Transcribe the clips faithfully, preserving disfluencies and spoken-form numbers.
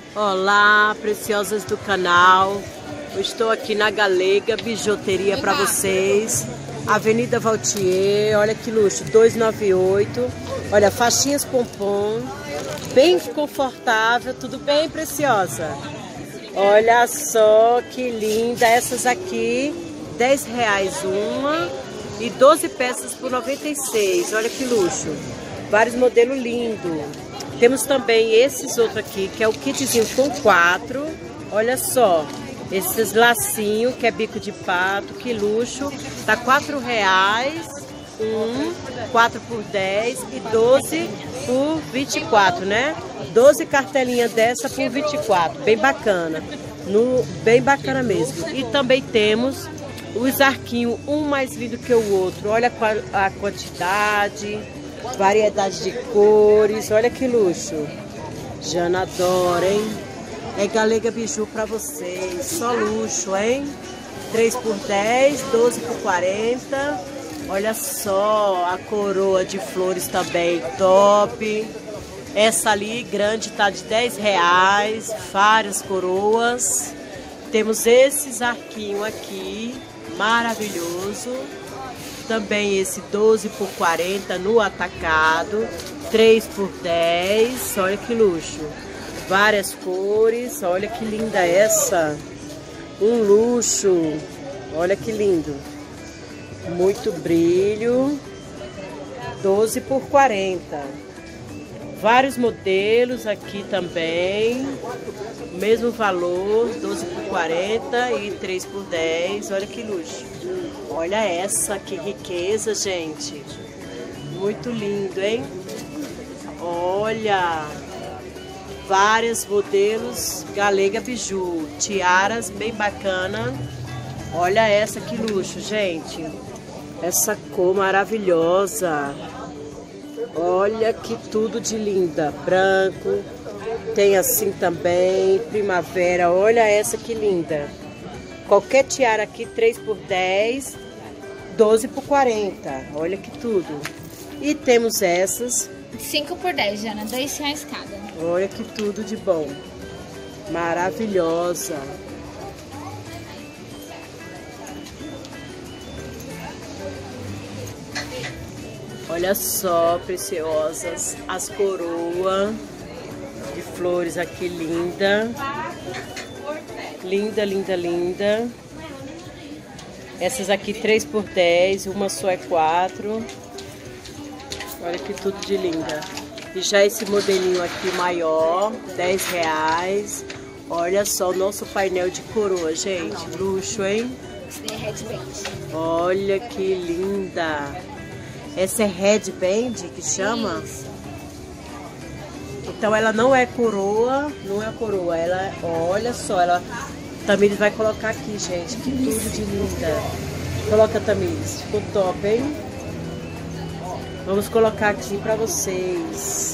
Olá, preciosas do canal. Eu estou aqui na Galega Bijuteria para vocês. Avenida Valtier, olha que luxo, duzentos e noventa e oito. Olha, faixinhas pompom, bem confortável, tudo bem, preciosa. Olha só que linda, essas aqui, dez reais uma e doze peças por noventa e seis. Olha que luxo, vários modelos lindos. Temos também esses outros aqui, que é o kitzinho com quatro. Olha só, esses lacinhos, que é bico de pato, que luxo. Tá quatro reais, um, quatro por dez e doze por vinte e quatro, né? doze cartelinhas dessa por vinte e quatro, bem bacana. No, bem bacana mesmo. E também temos os arquinhos, um mais lindo que o outro. Olha a quantidade, variedade de cores, olha que luxo. Jana adora, hein? É Galega Biju pra vocês, só luxo, hein? três por dez, doze por quarenta. Olha só, a coroa de flores também, top. Essa ali, grande, tá de dez reais, várias coroas. Temos esses arquinhos aqui, maravilhoso. Também esse doze por quarenta no atacado, três por dez, olha que luxo. Várias cores, olha que linda essa. Um luxo, olha que lindo. Muito brilho, doze por quarenta. Vários modelos aqui também, mesmo valor, doze por quarenta e três por dez, olha que luxo. Olha essa, que riqueza, gente. Muito lindo, hein? Olha, vários modelos Galega Biju, tiaras bem bacana. Olha essa, que luxo, gente. Essa cor maravilhosa. Olha que tudo de linda, branco, tem assim também, primavera, olha essa que linda. Qualquer tiara aqui, três por dez, doze por quarenta, olha que tudo. E temos essas. cinco por dez, Jana, dois reais cada. Olha que tudo de bom, maravilhosa. Olha só, preciosas, as coroas de flores aqui, linda. Linda, linda, linda. Essas aqui três por dez, uma só é quatro. Olha que tudo de linda. E já esse modelinho aqui maior, dez reais. Olha só o nosso painel de coroa, gente. Luxo, hein? Olha que linda. Essa é headband que chama? Isso. Então ela não é coroa, não é coroa, ela, olha só, ela, Tamires vai colocar aqui, gente, que tudo de linda. Coloca, Tamires, ficou top, hein? Vamos colocar aqui pra vocês.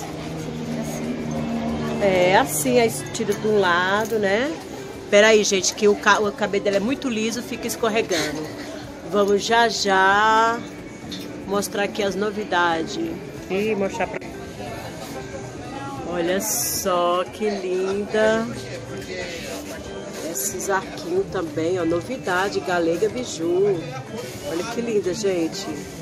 É assim, aí tira de um lado, né? Pera aí, gente, que o, o cabelo dela é muito liso, fica escorregando. Vamos já já mostrar aqui as novidades e mostrar pra... Olha só que linda. Esses arquinhos também, ó, novidade, Galega Biju. Olha que linda, gente.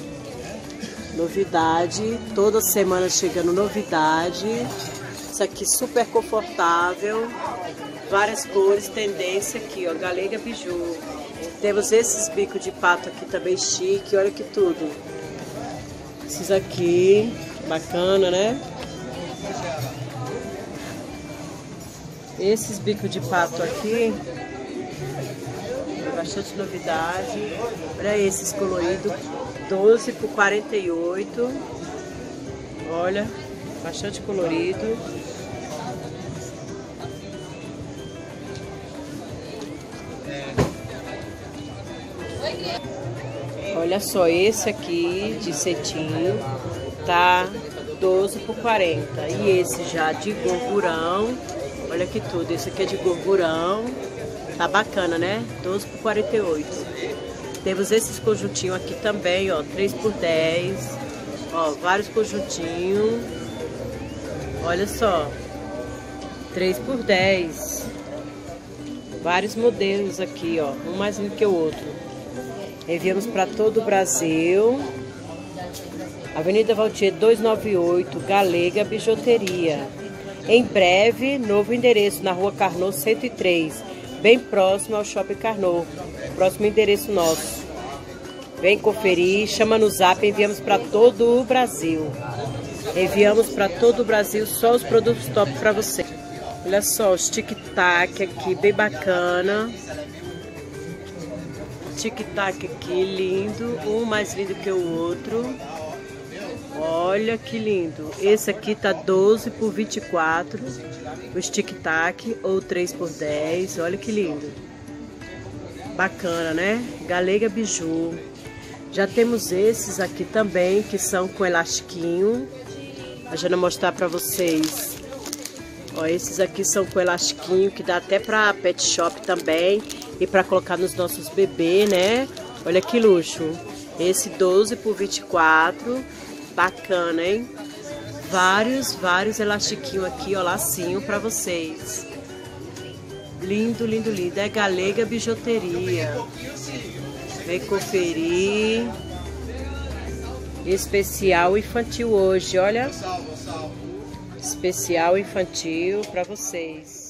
Novidade, toda semana chegando novidade. Isso aqui super confortável. Várias cores, tendência aqui, ó, Galega Biju. Temos esses bicos de pato aqui também chique, olha que tudo. Esses aqui, bacana, né? Esses bicos de pato aqui, bastante novidade. Olha esses coloridos, doze por quarenta e oito. Olha, bastante colorido. Olha só, esse aqui de cetim tá doze por quarenta. E esse já de gorgurão, olha que tudo. Esse aqui é de gorgurão, tá bacana, né? doze por quarenta e oito. Temos esses conjuntinhos aqui também, ó, três por dez. Ó, vários conjuntinhos. Olha só. três por dez. Vários modelos aqui, ó, um mais lindo que o outro. Enviamos para todo o Brasil. Avenida Valtier duzentos e noventa e oito, Galega Bijuteria. Em breve, novo endereço na Rua Carnot cento e três, bem próximo ao Shopping Carnot. Próximo endereço nosso. Vem conferir, chama no Zap, enviamos para todo o Brasil. Enviamos para todo o Brasil só os produtos top para você. Olha só, os tic-tac aqui, bem bacana. Tic-tac aqui, lindo. Um mais lindo que o outro. Olha que lindo. Esse aqui tá doze por vinte e quatro. Os tic-tac ou três por dez. Olha que lindo. Bacana, né? Galega Biju. Já temos esses aqui também, que são com elastiquinho. A Jana mostrar pra vocês. Ó, esses aqui são com elastiquinho, que dá até pra pet shop também. E pra colocar nos nossos bebês, né? Olha que luxo. Esse doze por vinte e quatro. Bacana, hein? Vários, vários elastiquinhos aqui, ó, lacinho pra vocês. Lindo, lindo, lindo. É Galega Bijuteria. Vem conferir. Especial infantil hoje, olha. Especial infantil pra vocês.